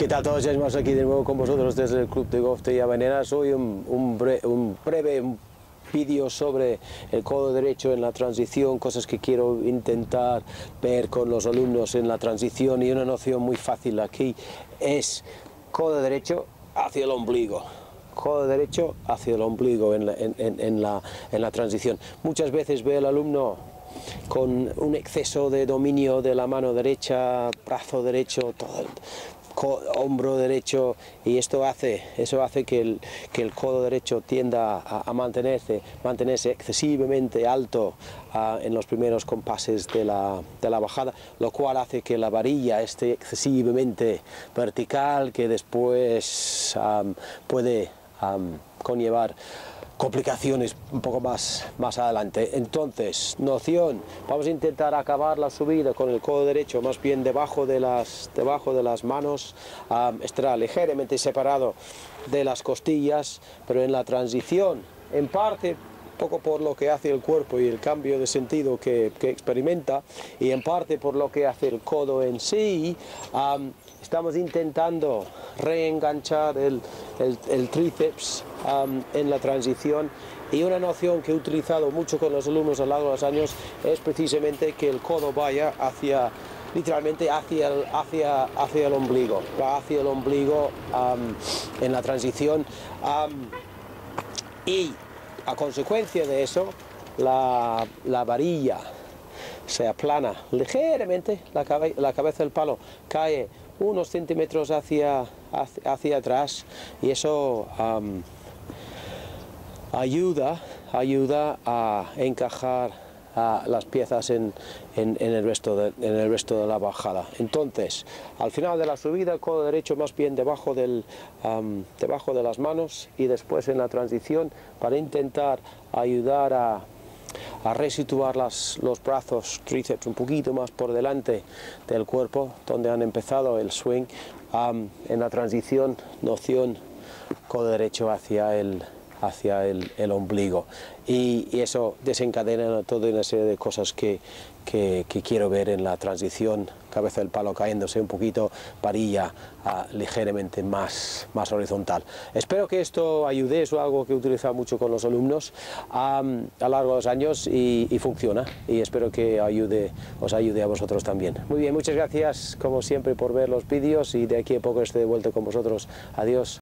¿Qué tal todos? Ya estamos aquí de nuevo con vosotros desde el Club de Golf de Llavaneras. Hoy un breve vídeo sobre el codo derecho en la transición, cosas que quiero intentar ver con los alumnos en la transición, y una noción muy fácil aquí es codo derecho hacia el ombligo. Codo derecho hacia el ombligo en la transición. Muchas veces ve el alumno con un exceso de dominio de la mano derecha, brazo derecho, todo el hombro derecho, y eso hace que el codo derecho tienda a mantenerse excesivamente alto en los primeros compases de la bajada, lo cual hace que la varilla esté excesivamente vertical, que después puede conllevar complicaciones un poco más adelante. Entonces, noción, vamos a intentar acabar la subida con el codo derecho más bien debajo de las manos, estará ligeramente separado de las costillas, pero en la transición, en parte poco por lo que hace el cuerpo y el cambio de sentido que experimenta, y en parte por lo que hace el codo en sí, estamos intentando reenganchar el tríceps en la transición. Y una noción que he utilizado mucho con los alumnos a lo largo de los años es precisamente que el codo vaya literalmente hacia el ombligo, va hacia el ombligo en la transición, y a consecuencia de eso la varilla se aplana ligeramente, la cabeza del palo cae unos centímetros hacia atrás, y eso ayuda a encajar las piezas en el resto de la bajada. Entonces, al final de la subida, el codo derecho más bien debajo de las manos, y después en la transición, para intentar ayudar a resituar los brazos, tríceps un poquito más por delante del cuerpo, donde han empezado el swing. En la transición, noción codo derecho hacia el ombligo, y eso desencadena toda una serie de cosas que quiero ver en la transición: cabeza del palo caéndose un poquito, varilla ligeramente más horizontal. Espero que esto ayude. Es algo que he utilizado mucho con los alumnos a lo largo de los años, y funciona, y espero que os ayude a vosotros también. Muy bien, muchas gracias como siempre por ver los vídeos, y de aquí a poco esté de vuelta con vosotros. Adiós.